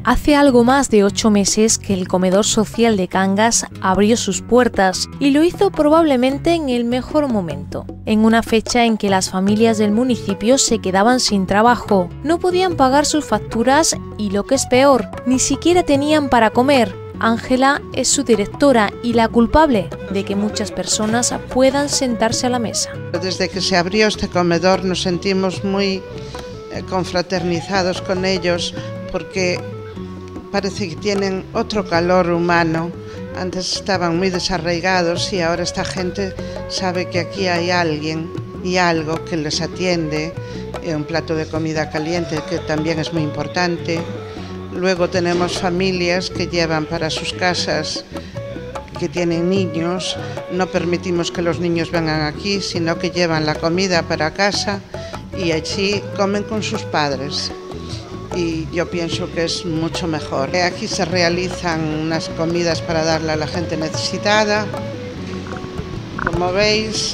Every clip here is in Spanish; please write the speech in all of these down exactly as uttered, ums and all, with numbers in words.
Hace algo más de ocho meses que el comedor social de Cangas abrió sus puertas y lo hizo probablemente en el mejor momento, en una fecha en que las familias del municipio se quedaban sin trabajo, no podían pagar sus facturas y, lo que es peor, ni siquiera tenían para comer. Ángela es su directora y la culpable de que muchas personas puedan sentarse a la mesa. Desde que se abrió este comedor nos sentimos muy confraternizados con ellos porque parece que tienen otro calor humano. Antes estaban muy desarraigados y ahora esta gente sabe que aquí hay alguien y algo que les atiende, un plato de comida caliente que también es muy importante. Luego tenemos familias que llevan para sus casas, que tienen niños, no permitimos que los niños vengan aquí, sino que llevan la comida para casa y allí comen con sus padres. Y yo pienso que es mucho mejor. Aquí se realizan unas comidas para darle a la gente necesitada. Como veis,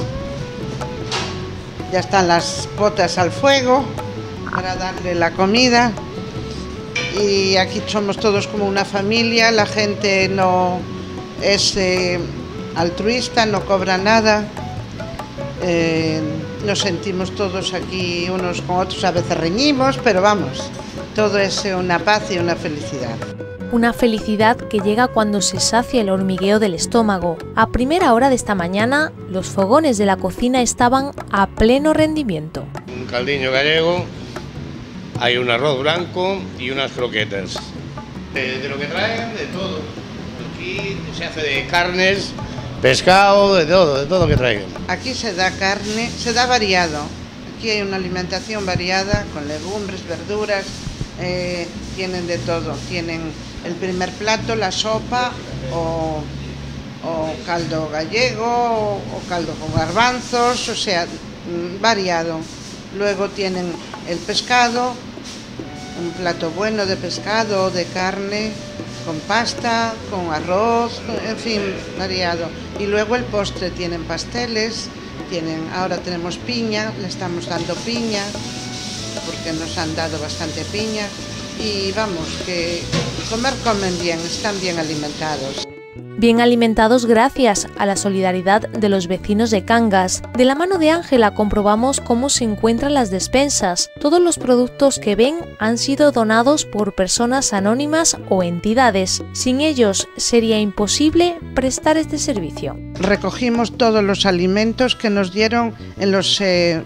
ya están las potas al fuego para darle la comida. Y aquí somos todos como una familia, la gente no es eh, altruista, no cobra nada. Eh, nos sentimos todos aquí unos con otros, a veces reñimos, pero vamos, todo es una paz y una felicidad. Una felicidad que llega cuando se sacia el hormigueo del estómago. A primera hora de esta mañana, los fogones de la cocina estaban a pleno rendimiento. Un caldiño gallego, hay un arroz blanco y unas croquetas. De, de lo que traen, de todo. Aquí se hace de carnes, pescado, de todo, de todo lo que traigan. Aquí se da carne, se da variado. Aquí hay una alimentación variada con legumbres, verduras, eh, tienen de todo. Tienen el primer plato, la sopa o, o caldo gallego o, o caldo con garbanzos, o sea, variado. Luego tienen el pescado, un plato bueno de pescado o de carne, con pasta, con arroz, en fin, variado. Y luego el postre, tienen pasteles, tienen, ahora tenemos piña, le estamos dando piña, porque nos han dado bastante piña. Y vamos, que comer comen bien, están bien alimentados. Bien alimentados gracias a la solidaridad de los vecinos de Cangas. De la mano de Ángela comprobamos cómo se encuentran las despensas. Todos los productos que ven han sido donados por personas anónimas o entidades. Sin ellos sería imposible prestar este servicio. Recogimos todos los alimentos que nos dieron en los eh,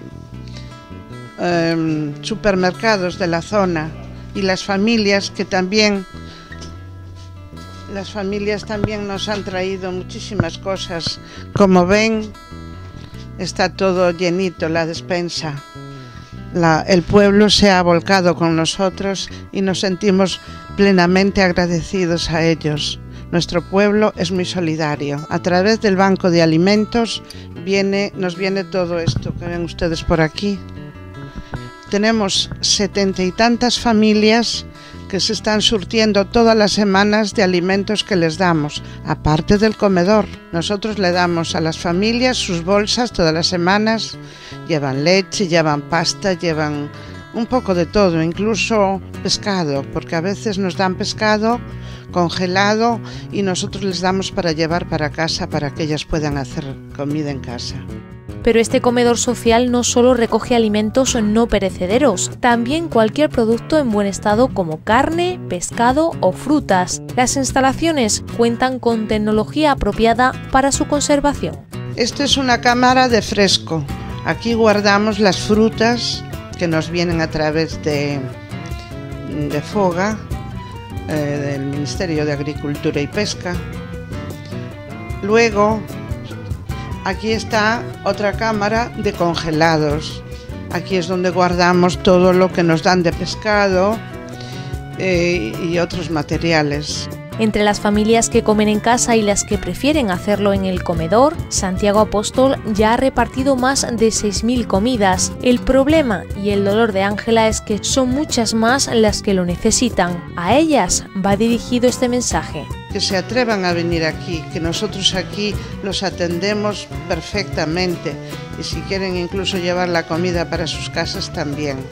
eh, supermercados de la zona y las familias que también... Las familias también nos han traído muchísimas cosas. Como ven, está todo llenito, la despensa. La, el pueblo se ha volcado con nosotros y nos sentimos plenamente agradecidos a ellos. Nuestro pueblo es muy solidario. A través del Banco de Alimentos viene, nos viene todo esto que ven ustedes por aquí. Tenemos setenta y tantas familias que se están surtiendo todas las semanas de alimentos que les damos, aparte del comedor. Nosotros le damos a las familias sus bolsas todas las semanas, llevan leche, llevan pasta, llevan un poco de todo, incluso pescado, porque a veces nos dan pescado congelado y nosotros les damos para llevar para casa para que ellas puedan hacer comida en casa. Pero este comedor social no solo recoge alimentos no perecederos, también cualquier producto en buen estado como carne, pescado o frutas. Las instalaciones cuentan con tecnología apropiada para su conservación. Esta es una cámara de fresco. Aquí guardamos las frutas que nos vienen a través de, de FOGA, eh, del Ministerio de Agricultura y Pesca. Luego, aquí está otra cámara de congelados. Aquí es donde guardamos todo lo que nos dan de pescado eh, y otros materiales. Entre las familias que comen en casa y las que prefieren hacerlo en el comedor, Santiago Apóstol ya ha repartido más de seis mil comidas. El problema y el dolor de Ángela es que son muchas más las que lo necesitan. A ellas va dirigido este mensaje. Que se atrevan a venir aquí, que nosotros aquí los atendemos perfectamente y si quieren incluso llevar la comida para sus casas también.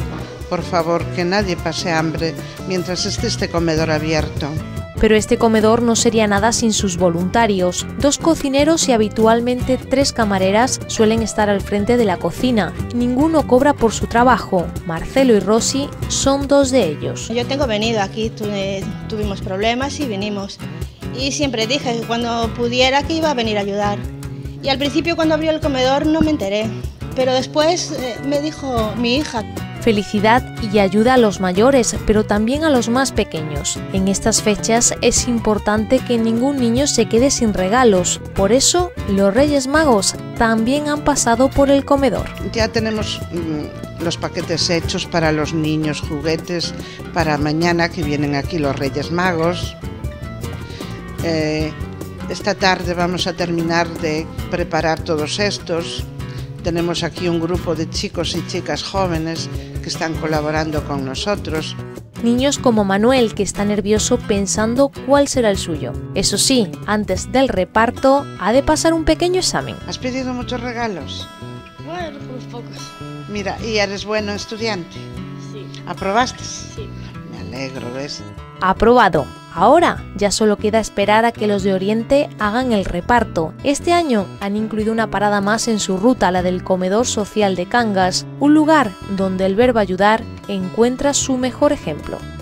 por favor, que nadie pase hambre mientras esté este comedor abierto. Pero este comedor no sería nada sin sus voluntarios. Dos cocineros y habitualmente tres camareras suelen estar al frente de la cocina. Ninguno cobra por su trabajo. Marcelo y Rosy son dos de ellos. Yo tengo venido aquí, tuvimos problemas y vinimos. Y siempre dije que cuando pudiera que iba a venir a ayudar. Y al principio cuando abrió el comedor no me enteré. Pero después eh, me dijo mi hija. Felicidad y ayuda a los mayores, pero también a los más pequeños. En estas fechas es importante que ningún niño se quede sin regalos. Por eso, los Reyes Magos también han pasado por el comedor. Ya tenemos mmm, los paquetes hechos para los niños, juguetes para mañana que vienen aquí los Reyes Magos. Eh, esta tarde vamos a terminar de preparar todos estos. Tenemos aquí un grupo de chicos y chicas jóvenes que están colaborando con nosotros. Niños como Manuel, que está nervioso pensando cuál será el suyo. Eso sí, antes del reparto ha de pasar un pequeño examen. ¿Has pedido muchos regalos? Bueno, unos pocos. Mira, ¿y eres buen estudiante? Sí. ¿Aprobaste? Sí. Me alegro, ¿ves? Aprobado. Ahora ya solo queda esperar a que los de Oriente hagan el reparto. Este año han incluido una parada más en su ruta, la del comedor social de Cangas, un lugar donde el verbo ayudar encuentra su mejor ejemplo.